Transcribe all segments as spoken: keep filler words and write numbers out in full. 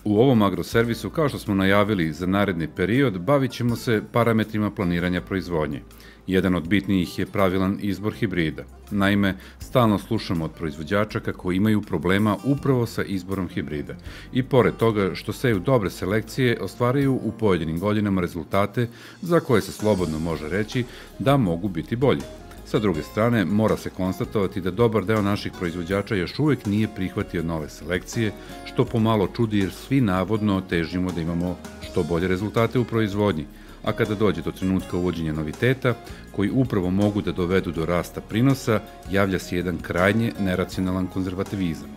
U ovom agroservisu, kao što smo najavili za naredni period, bavit ćemo se parametrima planiranja proizvodnje. Jedan od bitnijih je pravilan izbor hibrida. Naime, stalno slušamo od proizvođača kako imaju problema upravo sa izborom hibrida. I pored toga što seju dobre selekcije, ostvaraju u pojedinim godinama rezultate za koje se slobodno može reći da mogu biti bolji. Sa druge strane, mora se konstatovati da dobar deo naših proizvođača još uvek nije prihvatio nove selekcije, što pomalo čudi jer svi navodno težimo da imamo što bolje rezultate u proizvodnji, a kada dođe do trenutka uvođenja noviteta, koji upravo mogu da dovedu do rasta prinosa, javlja se jedan krajnje neracionalan konzervativizam.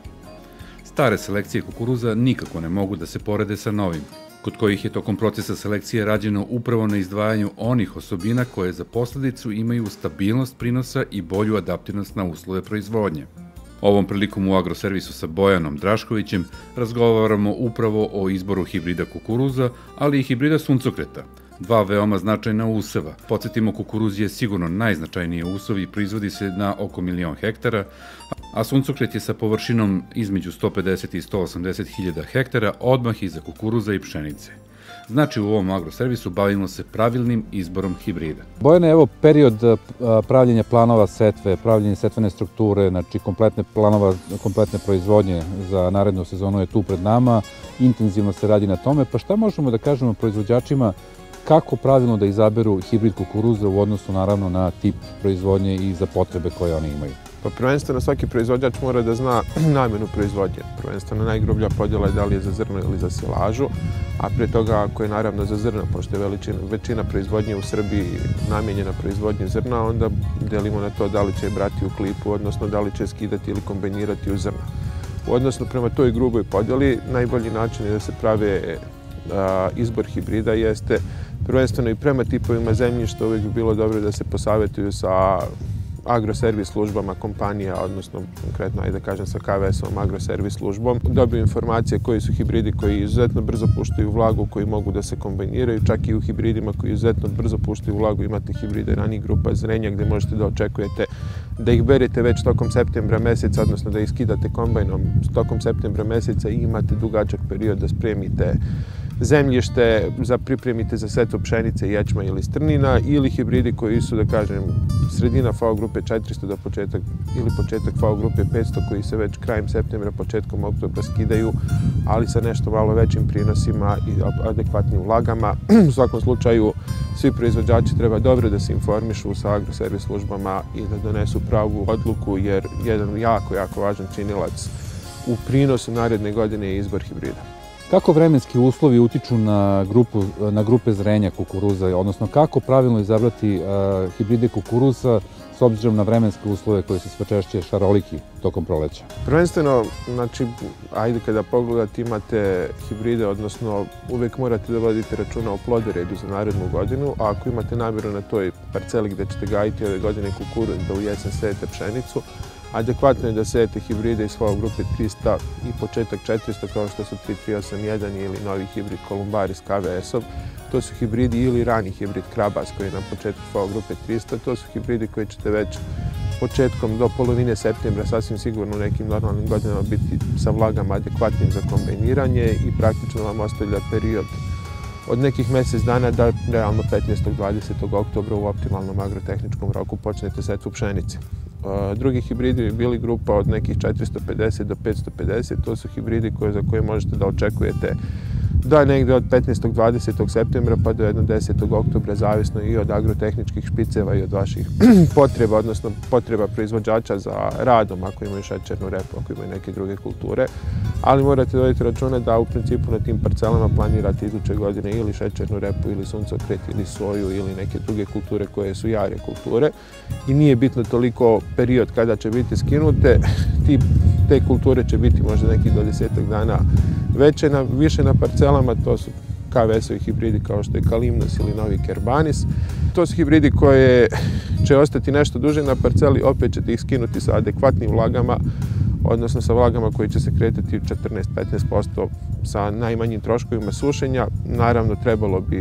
Stare selekcije kukuruza nikako ne mogu da se porede sa novim, kod kojih je tokom procesa selekcije rađeno upravo na izdvajanju onih osobina koje za posledicu imaju stabilnost prinosa i bolju adaptivnost na uslove proizvodnje. Ovom prilikom u agroservisu sa Bojanom Draškovićem razgovaramo upravo o izboru hibrida kukuruza, ali i hibrida suncokreta, dva veoma značajna useva. Podsjetimo, kukuruz je sigurno najznačajniji usev i proizvodi se na oko milion hektara, a suncokret je sa površinom između sto pedeset i sto osamdeset hiljada hektara odmah iza kukuruza i pšenice. Znači, u ovom agroservisu bavimo se pravilnim izborom hibrida. Bojane, evo period pravljenja planova setve, pravljenja setvene strukture, znači kompletne planova, kompletne proizvodnje za narednu sezonu je tu pred nama, intenzivno se radi na tome, pa šta možemo da kažemo proizvođačima kako pravilno da izaberu hibrid kukuruza u odnosu naravno na tip proizvodnje i za potrebe koje oni imaju? Pa prvenstveno svaki proizvođač mora da zna namenu proizvodnje. Prvenstveno najgrublja podjela je da li je za zrno ili za silažu, a prije toga ako je naravno za zrno, pošto je veličina, većina proizvodnje u Srbiji namijenjena proizvodnji zrna, onda delimo na to da li će je brati u klipu, odnosno da li će je skidati ili kombinirati u zrna. U odnosu prema toj gruboj podjeli, najbolji način je da se prave a, izbor hibrida jeste prvenstveno i prema tipovima zemljišta. Uvijek bi bilo dobro da se posavetuju sa agroservis službama kompanija, odnosno konkretno, ajde da kažem, sa K V S-ovom agroservis službom. Dobiju informacije koji su hibridi koji izuzetno brzo puštaju vlagu, koji mogu da se kombiniraju. Čak i u hibridima koji izuzetno brzo puštaju vlagu imate hibride ranih grupa zrenja gde možete da očekujete da ih berete već tokom septembra meseca, odnosno da ih skidate kombajnom tokom septembra meseca i imate dugačak period da spremite zemljište, za pripremite za setvu pšenice, ječma ili strnina, ili hibridi koji su, da kažem, sredina F A O grupe četiristo do početak, ili početak F A O grupe petsto koji se već krajem septembra, početkom oktobra skidaju, ali sa nešto malo većim prinosima i adekvatnim vlagama. U svakom slučaju, svi proizvođači treba dobro da se informišu sa agroservis službama i da donesu pravu odluku, jer jedan jako, jako važan činilac u prinosu naredne godine je izbor hibrida. Kako vremenski uslovi utiču na, grupu, na grupe zrenja kukuruza, odnosno kako pravilno izabrati uh, hibride kukuruza s obzirom na vremenske uslove koji su sve češće šaroliki tokom proleća? Prvenstveno, znači, ajde kada pogledate imate hibride, odnosno uvijek morate da vodite računa o plodoredu za narednu godinu, a ako imate namjeru na toj parceli gde ćete gajiti ove godine kukuruz da u jesen sejete pšenicu, adekvatno je da sejete hibride iz F A O grupe trista i početak četiristo kao što su tri tri osam jedan ili novi hibrid Kolumbaris K V S-ov. To su hibridi ili rani hibrid Krabas koji je na početku F A O grupe trista. To su hibridi koji ćete već početkom do polovine septembra sasvim sigurno u nekim normalnim godinama biti sa vlagama adekvatnim za kombiniranje i praktično vam ostavlja period od nekih mjesec dana da realno petnaestog do dvadesetog oktobra u optimalnom agrotehničkom roku počnete setvu pšenice. Drugi hibridi bi bili grupa od nekih četiristo pedeset do petsto pedeset. To su hibridi koje, za koje možete da očekujete da negde od petnaestog do dvadesetog septembra pa do desetog oktobra, zavisno i od agrotehničkih špiceva i od vaših potreba, odnosno potreba proizvođača za radom, ako imaju šećernu repu, ako imaju neke druge kulture. Ali morate voditi računa da u principu na tim parcelama planirate iduće godine ili šećernu repu, ili suncokret, ili soju, ili neke druge kulture koje su jare kulture. I nije bitno toliko period kada će biti skinute, ti, te kulture će biti možda nekih dvadesetak dana veće na, više na parcelama. To su K V S-ovi hibridi kao što je Kalimnos ili novi Kerbanis. To su hibridi koje će ostati nešto duže na parceli, opet ćete ih skinuti sa adekvatnim vlagama, odnosno sa vlagama koji će se kretati četrnaest do petnaest posto sa najmanjim troškovima sušenja. Naravno, trebalo bi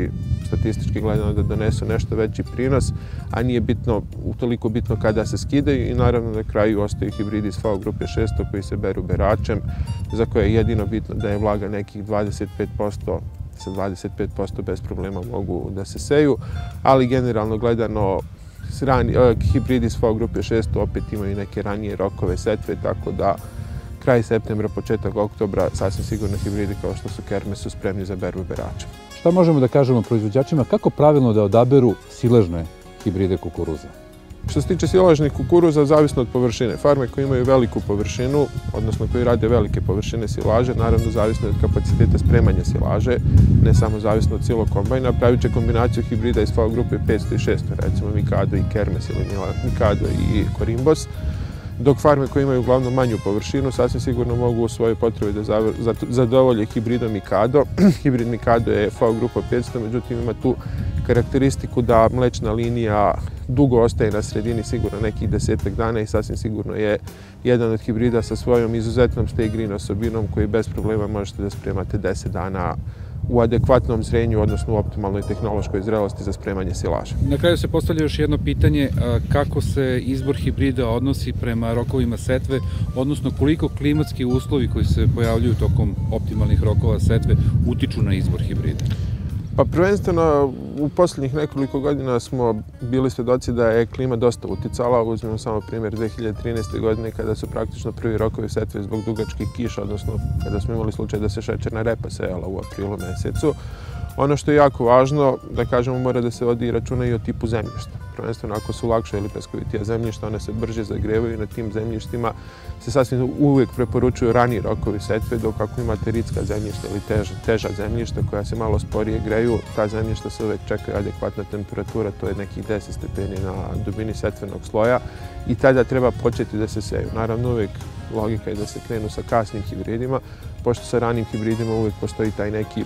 statistički gledano da donesu nešto veći prinos, a nije bitno, utoliko bitno kada se skidaju i naravno na kraju ostaju hibridi iz F A O grupe šest koji se beru beračem, za koje je jedino bitno da je vlaga nekih dvadeset pet posto, sa dvadeset pet posto bez problema mogu da se seju, ali generalno gledano Rani, hibridi iz F A O grupe šest opet imaju neke ranije rokove setve, tako da kraj septembra, početak oktobra, sasvim sigurno hibridi kao što su Kermes su spremni za berbu berača. Šta možemo da kažemo proizvođačima, kako pravilno da odaberu silažne hibride kukuruza? Što se tiče silažnih kukuruza, zavisno od površine. Farme koje imaju veliku površinu, odnosno koji rade velike površine silaže, naravno zavisno od kapaciteta spremanja silaže, ne samo zavisno od silog kombajna, pravit će kombinaciju hibrida iz F A O grupe petsto i šesto, recimo Mikado i Kermes ili Mikado i Korimbos, dok farme koje imaju uglavnom manju površinu sasvim sigurno mogu u svoje potrebe da zadovolje hibridom Mikado. Hibrid Mikado je F A O grupa petsto, međutim ima tu karakteristiku da mlečna linija dugo ostaje na sredini, sigurno nekih desetak dana i sasvim sigurno je jedan od hibrida sa svojom izuzetnom stay green osobinom koji bez problema možete da spremate deset dana u adekvatnom zrenju, odnosno u optimalnoj tehnološkoj zrelosti za spremanje silaže. Na kraju se postavlja još jedno pitanje, kako se izbor hibrida odnosi prema rokovima setve, odnosno koliko klimatski uslovi koji se pojavljuju tokom optimalnih rokova setve utiču na izbor hibrida? Pa prvenstveno u posljednjih nekoliko godina smo bili svedoci da je klima dosta uticala. Uzmemo samo primjer dve hiljade trinaeste. godine kada su praktično prvi rokovi setve zbog dugačkih kiša, odnosno kada smo imali slučaj da se šećerna repa sejala u aprilu mesecu. Ono što je jako važno, da kažemo, mora da se vodi računa i o tipu zemljišta. Prvenstveno ako su lakša ili peskovitija zemljišta, one se brže zagrevaju i na tim zemljištima se sasvim uvijek preporučuju raniji rokovi setve, dok ako imate ritska zemljišta ili teža, teža zemljišta koja se malo sporije greju, ta zemljišta se uvijek čeka adekvatna temperatura, to je nekih deset stepeni na dubini setvenog sloja i tada treba početi da se seju. Naravno, uvijek logika je da se krenu sa kasnim hibridima, pošto sa ranim hibridima uvijek postoji taj neki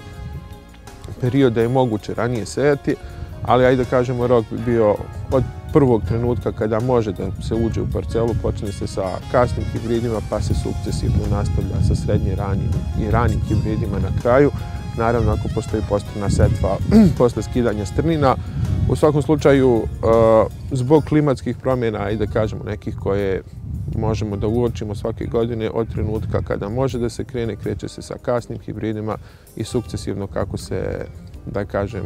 period da je moguće ranije sejati, ali ajde da kažemo rok bi bio od prvog trenutka kada može da se uđe u parcelu, počne se sa kasnim hibridima pa se sukcesivno nastavlja sa srednje ranim i ranim hibridima na kraju. Naravno ako postoji postojna setva posle skidanja strnina. U svakom slučaju zbog klimatskih promjena, ajde da kažemo nekih koje možemo da uočimo svake godine od trenutka kada može da se krene, kreće se sa kasnim hibridima i sukcesivno kako se, da kažem,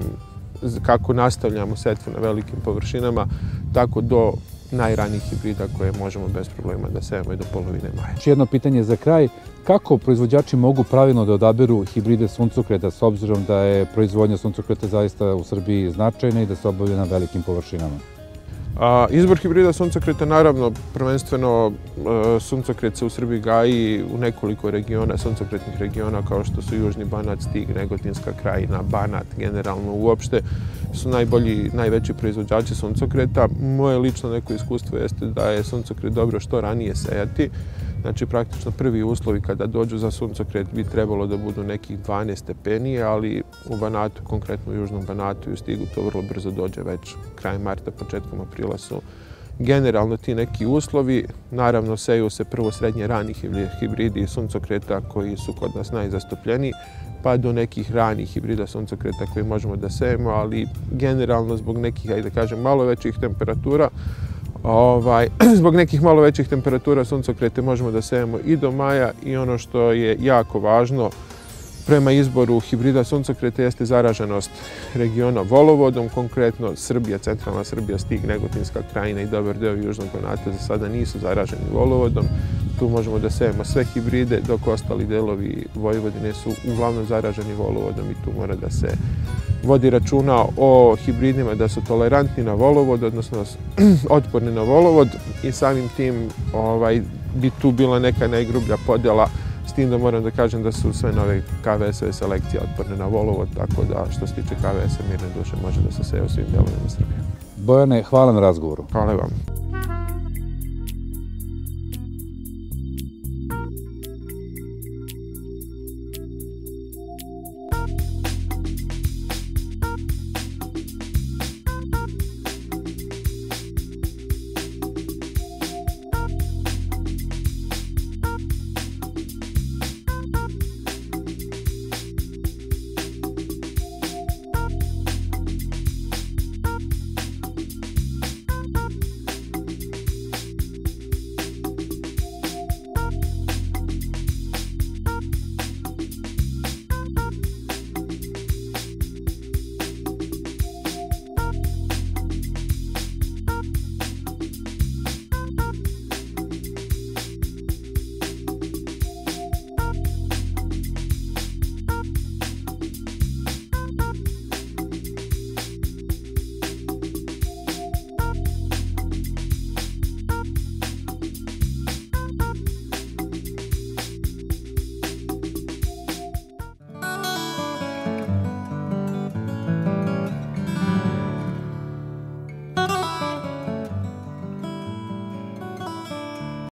kako nastavljamo setvu na velikim površinama, tako do najranijih hibrida koje možemo bez problema da sejemo i do polovine maja. Jedno pitanje za kraj, kako proizvođači mogu pravilno da odaberu hibride suncokreta s obzirom da je proizvodnja suncokreta zaista u Srbiji značajna i da se obavlja na velikim površinama? Izbor hibrida suncokreta, naravno, prvenstveno suncokret se u Srbiji gaji u nekoliko regiona, suncokretnih regiona kao što su Južni Banat, Stig, Negotinska krajina, Banat, generalno uopšte su najbolji, najveći proizvođači suncokreta. Moje lično neko iskustvo jeste da je suncokret dobro što ranije sejati. Znači, praktično prvi uslovi kada dođu za suncokret bi trebalo da budu nekih dvanaest stepeni, ali u Banatu, konkretno u Južnom Banatu i u Stigu, to vrlo brzo dođe već krajem marta, početkom aprila su generalno ti neki uslovi. Naravno, seju se prvo srednje ranih hibridi suncokreta koji su kod nas najzastupljeniji, pa do nekih ranih hibrida suncokreta koji možemo da sejemo, ali generalno zbog nekih, ajde da kažem, malo većih temperatura, Ovaj, zbog nekih malo većih temperatura suncokrete možemo da sejemo i do maja i ono što je jako važno prema izboru hibrida suncokreta jeste zaraženost regiona volovodom, konkretno Srbija, centralna Srbija, Stig, Negotinska krajina i dobar deo Južnog Banata za sada nisu zaraženi volovodom. Tu možemo da sejemo sve hibride, dok ostali delovi Vojvodine su uglavnom zaraženi volovodom i tu mora da se vodi računa o hibridima da su tolerantni na volovod, odnosno otporni na volovod i samim tim ovaj, bi tu bila neka najgrublja podjela, s tim da moram da kažem da su sve nove K V S-ove selekcije otporne na volovod, tako da što se tiče K V S-a mirne duše može da se seje u svim delovima Srbije. Bojane, hvala na razgovoru. Hvala vam.